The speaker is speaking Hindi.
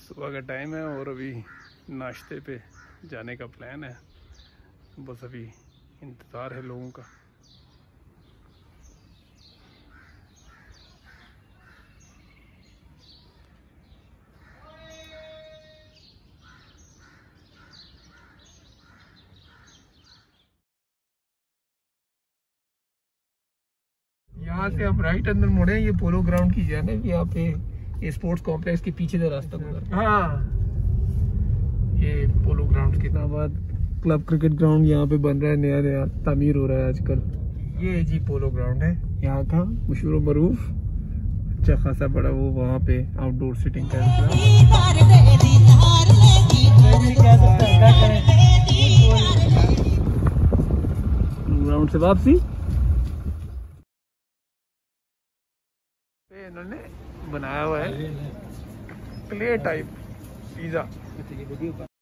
सुबह का टाइम है और अभी नाश्ते पे जाने का प्लान है। बस अभी इंतज़ार है लोगों का। यहाँ से आप राइट अंदर मुड़े, ये पोलो ग्राउंड की जाने भी यहाँ पे ये स्पोर्ट्स कॉम्प्लेक्स के पीछे से रास्ता गुजर। हाँ, ये पोलो ग्राउंड के बाद क्लब क्रिकेट ग्राउंड यहाँ पे बन रहा है, नया नया तामीर हो रहा है आजकल। ये जी पोलो ग्राउंड है यहाँ का मशहूर मरूफ, अच्छा खासा बड़ा वो वहाँ पे आउटडोर सिटिंग का ग्राउंड से वापसी इन्होंने बनाया हुआ है क्ले टाइप पिज्जा।